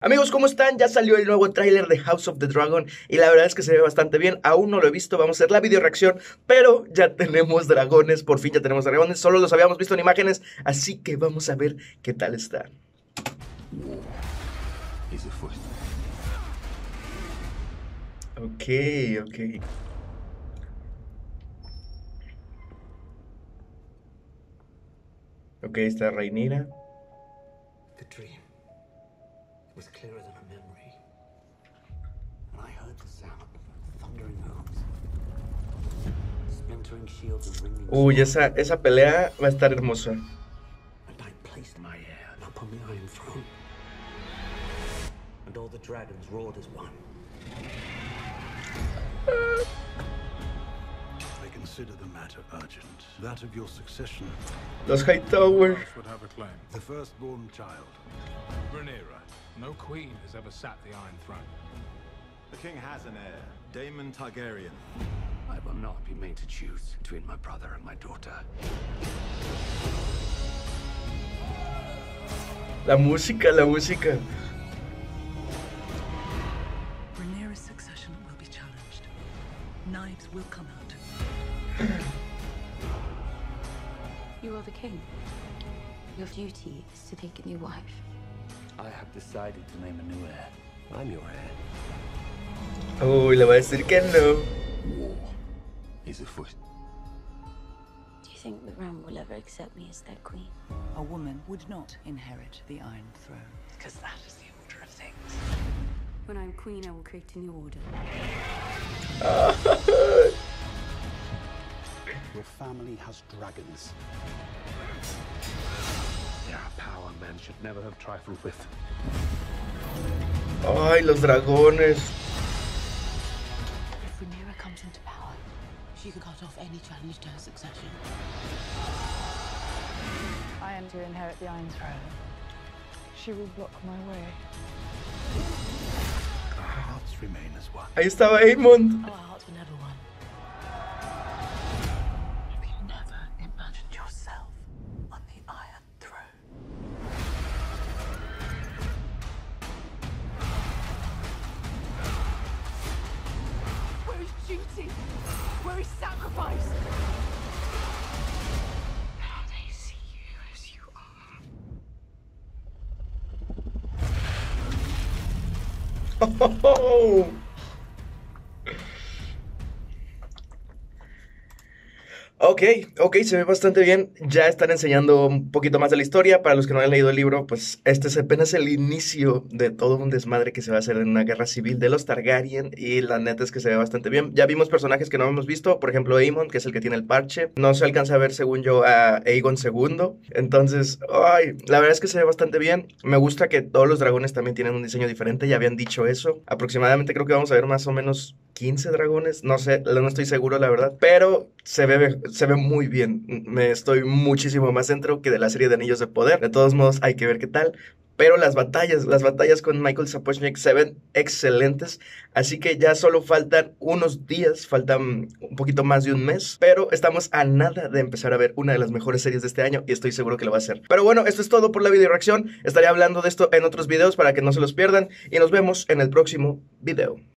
Amigos, ¿cómo están? Ya salió el nuevo tráiler de House of the Dragon y la verdad es que se ve bastante bien. Aún no lo he visto, vamos a hacer la video reacción, pero ya tenemos dragones, por fin ya tenemos dragones. Solo los habíamos visto en imágenes, así que vamos a ver qué tal está. Ok, ok. Ok, está Rhaenyra. The dream was clearer than a memory, and I heard the sound of thundering hooves, splintering shields and ringing Uy, swords. esa pelea va a estar hermosa. And I placed my heir upon the Iron Throne, and all the dragons roared as one. I consider the matter urgent. That of your succession. Los Hightower. Would have a claim. The firstborn child. Rhaenyra. No queen has ever sat the Iron Throne. The king has an heir, Daemon Targaryen. I will not be made to choose between my brother and my daughter. La música, la música. Rhaenyra's succession will be challenged. Knives will come out. You are the king. Your duty is to take a new wife. I have decided to name a new heir. I'm your heir. Uy, le va a decir que no. War is afoot. Do you think the realm will ever accept me as their queen? A woman would not inherit the Iron Throne, because that is the order of things. When I'm queen, I will create a new order. Your family has dragons. There are power men should never have trifled with. Ay, los dragones. If Rhaenyra comes into power, she can cut off any challenge to her succession. I am to inherit the Iron Throne. She will block my way. Our hearts remain as one. Ahí estaba Aemond. Our hearts were never one. Have you never imagined yourself on the Iron Throne? Where is duty? Where is sacrifice? Now they see you as you are. Ok, se ve bastante bien. Ya están enseñando un poquito más de la historia. Para los que no han leído el libro, pues este es apenas el inicio de todo un desmadre que se va a hacer en una guerra civil de los Targaryen. Y la neta es que se ve bastante bien. Ya vimos personajes que no hemos visto. Por ejemplo, Aemond, que es el que tiene el parche. No se alcanza a ver, según yo, a Aegon II. Entonces, ay, la verdad es que se ve bastante bien. Me gusta que todos los dragones también tienen un diseño diferente. Ya habían dicho eso. Aproximadamente creo que vamos a ver más o menos 15 dragones. No sé, no estoy seguro, la verdad. Pero se ve muy bien. Me estoy muchísimo más dentro que de la serie de Anillos de Poder. De todos modos, hay que ver qué tal. Pero las batallas con Michael Sapochnik se ven excelentes. Así que ya solo faltan unos días, faltan un poquito más de un mes. Pero estamos a nada de empezar a ver una de las mejores series de este año y estoy seguro que lo va a hacer. Pero bueno, esto es todo por la video reacción. Estaré hablando de esto en otros videos para que no se los pierdan. Y nos vemos en el próximo video.